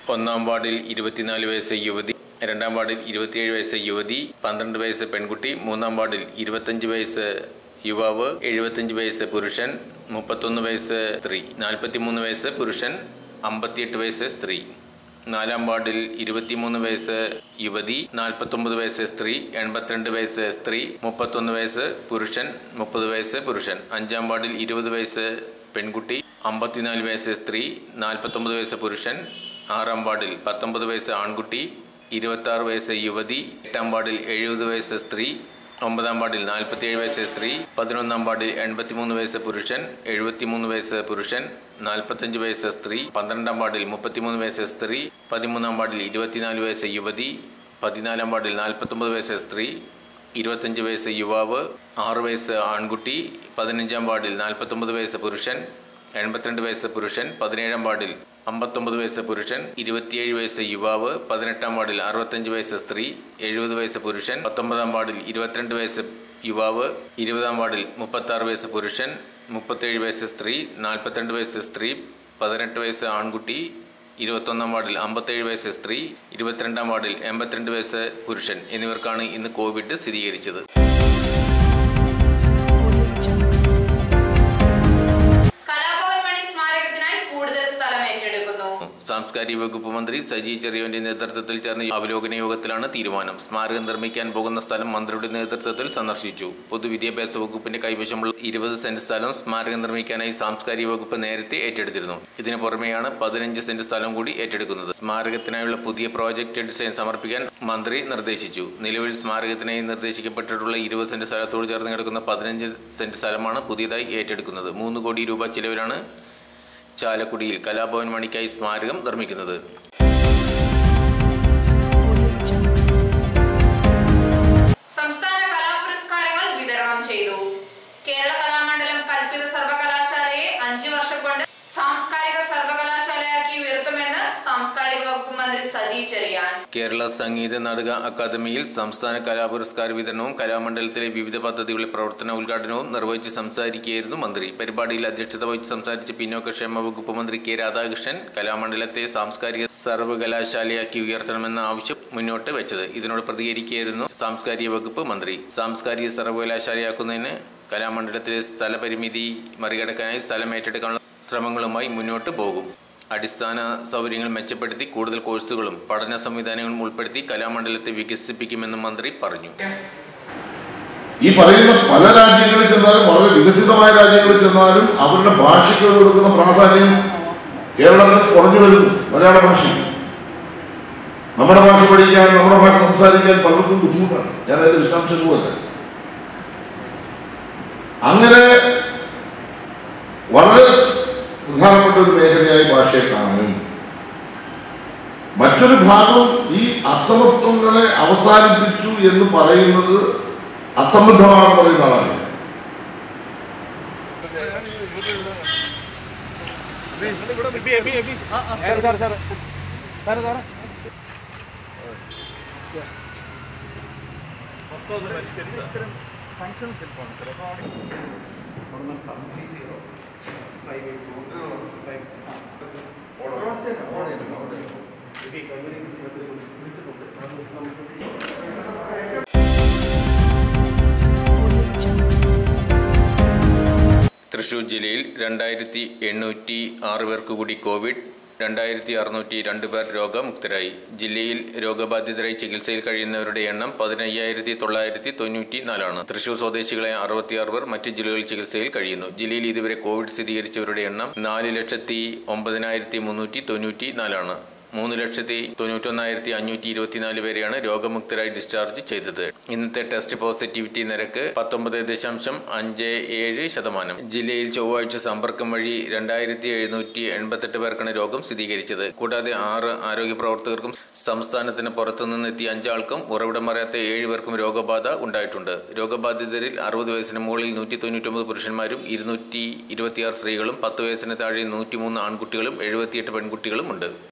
ഒന്നാം വാർഡിൽ 24 വയസ്സ് യുവതി, രണ്ടാം വാർഡിൽ 27 വയസ്സ് യുവതി, 12 വയസ്സ് പെൺകുട്ടി, മൂന്നാം വാർഡിൽ 25 വയസ്സ് യുവാവ്, 75 വയസ്സ് പുരുഷൻ, 31 വയസ്സ് സ്ത്രീ, 43 വയസ്സ് പുരുഷൻ, 58 വയസ്സ് സ്ത്രീ. നാലാം വാർഡിൽ 23 വയസ്സ് യുവതി, 49 വയസ്സ് സ്ത്രീ, 82 വയസ്സ് സ്ത്രീ, 31 വയസ്സ് പുരുഷൻ, 30 വയസ്സ് പുരുഷൻ. അഞ്ചാം വാർഡിൽ 20 വയസ്സ് പെൺകുട്ടി, 54 വയസ്സ് സ്ത്രീ, 49 വയസ്സ് പുരുഷൻ. ആറാം വാർഡിൽ 19 വയസ്സ് ആൺകുട്ടി, 26 വയസ്സ് യുവതി. എട്ടാം വാർഡിൽ 70 വയസ്സ് സ്ത്രീ, 9-ാം വാർഡിൽ 47 വയസ്സ് സ്ത്രീ, 11-ാം വാർഡിൽ 83 വയസ്സ് പുരുഷൻ, 73 വയസ്സ് പുരുഷൻ, 45 വയസ്സ് സ്ത്രീ, 12-ാം വാർഡിൽ 33 വയസ്സ് സ്ത്രീ, 13-ാം വാർഡിൽ 24 വയസ്സ് യുവതി, 14-ാം വാർഡിൽ 49 വയസ്സ് സ്ത്രീ, 25 വയസ്സ് യുവാവ്, 6 വയസ്സ് ആൺകുട്ടി, 15-ാം വാർഡിൽ 49 വയസ്സ് പുരുഷൻ, 82 വയസ്സ് പുരുഷൻ, 17-ാം വാർഡിൽ 59 വയസ്സ് പുരുഷൻ, 27 വയസ്സ് യുവാവ്, 18-ാം വാർഡിൽ 65 വയസ്സ് സ്ത്രീ, 70 വയസ്സ് പുരുഷൻ, 19-ാം വാർഡിൽ 22 വയസ്സ് യുവാവ്, 20-ാം വാർഡിൽ 36 വയസ്സ് പുരുഷൻ, 37 വയസ്സ് സ്ത്രീ, 42 വയസ്സ് സ്ത്രീ, 18 വയസ്സ് ആൺകുട്ടി, 21-ാം വാർഡിൽ 57 വയസ്സ് സ്ത്രീ, 22-ാം വാർഡിൽ 82 വയസ്സ് പുരുഷൻ എന്നിവർക്കാണ് ഇന്ന് കോവിഡ് സ്ഥിരീകരിച്ചത്. സാംസ്കാരിക വകുപ്പ് മന്ത്രി സജി ചെറിയാന്റെ നേതൃത്വത്തിൽ ചേർന്ന അവലോകന യോഗത്തിലാണ് തീരുമാനം. സ്മാരകം നിർമ്മിക്കാൻ പോകുന്ന സ്ഥലം മന്ത്രിയുടെ നേതൃത്വത്തിൽ സന്ദർശിച്ചു. പൊതുവിദ്യാഭ്യാസ വകുപ്പിന്റെ കൈവശമുള്ള 20 സെന്റ് സ്ഥലം സ്മാരകം നിർമ്മിക്കാനായി സാംസ്കാരിക വകുപ്പ് നേരത്തെ ഏറ്റെടുത്തിരുന്നു. ഇതിനു പുറമെയാണ് 15 സെന്റ് സ്ഥലം കൂടി ഏറ്റെടുക്കുന്നത്. സ്മാരകത്തിനായുള്ള പുതിയ പ്രോജക്ട് ഡിസൈൻ സമർപ്പിക്കാൻ മന്ത്രി നിർദ്ദേശിച്ചു. നിലവിൽ സ്മാരകത്തിനായി നിർദ്ദേശിക്കപ്പെട്ടിട്ടുള്ള 20 സെന്റ് സ്ഥലത്തോട് ചേർന്ന് കിടക്കുന്ന 15 സെന്റ് സ്ഥലമാണ് പുതിയതായി ഏറ്റെടുക്കുന്നത്. 3 കോടി രൂപ ചിലവിലാണ് ചാലക്കുടിയിൽ കലാഭവൻ മണിക്കായി സ്മാരകം നിർമ്മിക്കുന്നത്. സംസ്ഥാന കലാപുരസ്കാരങ്ങൾ വിതരണം ചെയ്തു. കേരള കലാമണ്ഡലം കൽപ്പിത സർവകലാശാലയെ 5 വർഷം കൊണ്ട് സാംസ്കാരിക സർവകലാശാലയാക്കി ഉയർത്തുമെന്ന് സാംസ്കാരിക വകുപ്പ് മന്ത്രി സജി ചെറിയാൻ. കേരള സംഗീത നാടക അക്കാദമിയിൽ സംസ്ഥാന കലാപുരസ്കാര വിതരണവും കലാമണ്ഡലത്തിലെ വിവിധ പദ്ധതികളുടെ പ്രവർത്തന ഉദ്ഘാടനവും നിർവഹിച്ച് സംസാരിക്കുകയായിരുന്നു മന്ത്രി. പരിപാടിയിൽ അധ്യക്ഷത വഹിച്ച് സംസാരിച്ച പിന്നോക്കക്ഷേമ വകുപ്പ് മന്ത്രി കെ രാധാകൃഷ്ണൻ കലാമണ്ഡലത്തെ സാംസ്കാരിക സർവകലാശാലയാക്കി ഉയർത്തണമെന്ന ആവശ്യം മുന്നോട്ട് വെച്ചത്. ഇതിനോട് പ്രതികരിക്കുകയായിരുന്നു സാംസ്കാരിക വകുപ്പ് മന്ത്രി. സാംസ്കാരിക സർവകലാശാലയാക്കുന്നതിന് കലാമണ്ഡലത്തിലെ സ്ഥലപരിമിതി മറികടക്കാനായി സ്ഥലം ഏറ്റെടുക്കാനുള്ള ശ്രമങ്ങളുമായി മുന്നോട്ട് പോകും. അടിസ്ഥാന സൗകര്യങ്ങൾ മെച്ചപ്പെടുത്തി കൂടുതൽ കോഴ്സുകളും പഠന സംവിധാനങ്ങളും ഉൾപ്പെടുത്തി കലാമണ്ഡലത്തെ വികസിപ്പിക്കുമെന്ന് മന്ത്രി പറഞ്ഞു. ഈ പറയുന്ന പല രാജ്യങ്ങളിൽ ചെന്നാലും വളരെ വികസിതമായ രാജ്യങ്ങളിൽ ചെന്നാലും അവരുടെ ഭാഷയ്ക്ക് കൊടുക്കുന്ന പ്രാധാന്യം കേരളത്തിൽ കുറഞ്ഞു വരുന്നു. മലയാള ഭാഷ, നമ്മുടെ ഭാഷ പഠിക്കാൻ, നമ്മുടെ ഭാഷ സംസാരിക്കാൻ പലർക്കും ബുദ്ധിമുട്ടാണ്. ഞാൻ അതിന്റെ വിശദാംശം പോകല്ല. അങ്ങനെ വളരെ പ്രധാനപ്പെട്ട ഒരു മേഖലയായി ഭാഷയെ കാണാനും മറ്റൊരു ഭാഗം ഈ അസമത്വങ്ങളെ അവസാനിപ്പിച്ചു എന്ന് പറയുന്നത് അസംബന്ധമാണെന്ന് പറയുന്ന ആളാണ്. തൃശൂർ ജില്ലയിൽ 2806 പേർക്ക് കൂടി കോവിഡ്, 2602 പേർ രോഗമുക്തരായി. ജില്ലയിൽ രോഗബാധിതരായി ചികിത്സയിൽ കഴിയുന്നവരുടെ എണ്ണം 15,994 ആണ്. തൃശൂർ സ്വദേശികളായ 66 പേർ മറ്റ് ജില്ലകളിൽ ചികിത്സയിൽ കഴിയുന്നു. ജില്ലയിൽ ഇതുവരെ കോവിഡ് സ്ഥിരീകരിച്ചവരുടെ എണ്ണം 4,09,394 ആണ്. 3,91,524 പേരെയാണ് രോഗമുക്തരായി ഡിസ്ചാർജ് ചെയ്തത്. ഇന്നത്തെ ടെസ്റ്റ് പോസിറ്റിവിറ്റി നിരക്ക് 19.57%. ജില്ലയിൽ ചൊവ്വാഴ്ച സമ്പർക്കം വഴി 2,788 പേർക്കാണ് രോഗം സ്ഥിരീകരിച്ചത്. കൂടാതെ 6 ആരോഗ്യ പ്രവർത്തകർക്കും സംസ്ഥാനത്തിന് പുറത്തുനിന്നെത്തിയ 5 ആൾക്കും ഉറവിടം അറിയാത്ത 7 പേർക്കും രോഗബാധ ഉണ്ടായിട്ടുണ്ട്. രോഗബാധിതരിൽ 60 വയസ്സിന് മുകളിൽ 199 പുരുഷന്മാരും 226 സ്ത്രീകളും 10 വയസ്സിന് താഴെ 103 ആൺകുട്ടികളും 78 പെൺകുട്ടികളും ഉണ്ട്.